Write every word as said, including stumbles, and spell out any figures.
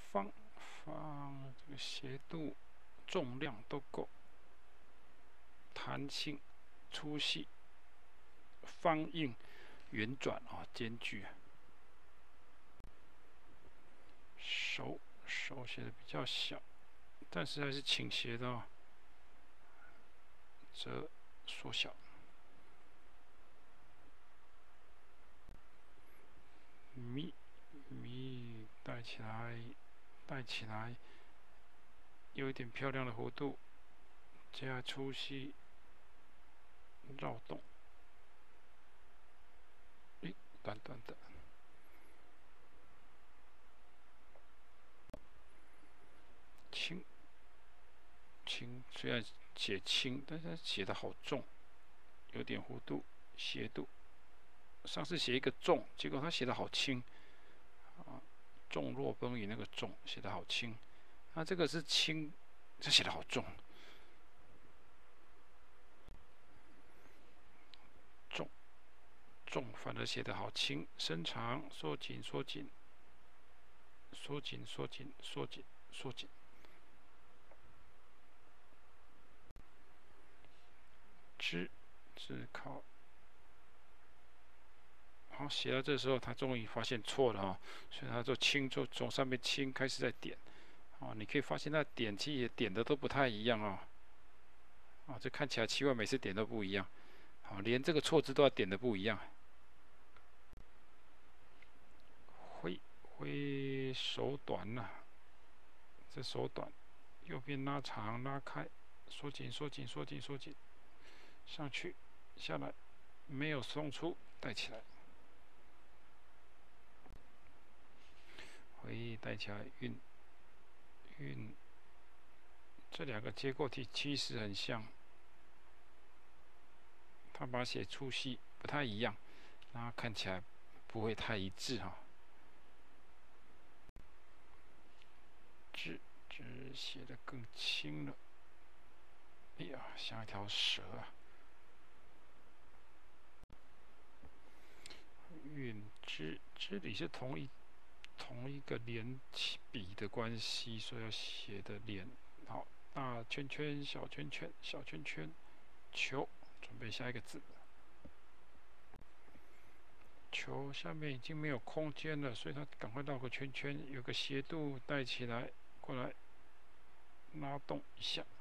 方方这个斜度、重量都够，弹性、粗细、方硬、圆转啊，间距。手手写的比较小，但是还是倾斜的哦，则缩小。咪咪带起来，带起来，有一点漂亮的弧度，加粗细，绕动。诶，短短的。轻轻，虽然写轻，但是写的好重，有点弧度、斜度。上次写一个重，结果他写的好轻啊，重若崩云那个重写的好轻，那、啊、这个是轻，这写的好重。重重反而写的好轻，伸长、缩紧、缩紧、缩紧、缩紧、缩紧、缩紧。支支靠。好，写到这时候，他终于发现错了哈，所以他就轻，就从上面轻开始在点。哦，你可以发现那点其实点的都不太一样啊、哦。啊，这看起来奇怪，每次点都不一样。好，连这个错字都要点的不一样。挥挥手短呐、啊，这手短，右边拉长拉开，缩紧缩紧缩紧缩紧，上去下来，没有松出，带起来。回带起来，运运，这两个结构体其实很像，它把写粗细不太一样，那看起来不会太一致哈。支支写的更轻了，哎呀，像一条蛇啊。运支这里是同一同一个连笔的关系，所以要写的连。好，大圈圈、小圈圈、小圈圈，球，准备下一个字。球下面已经没有空间了，所以它赶快绕个圈圈，有个斜度带起来，过来拉动一下。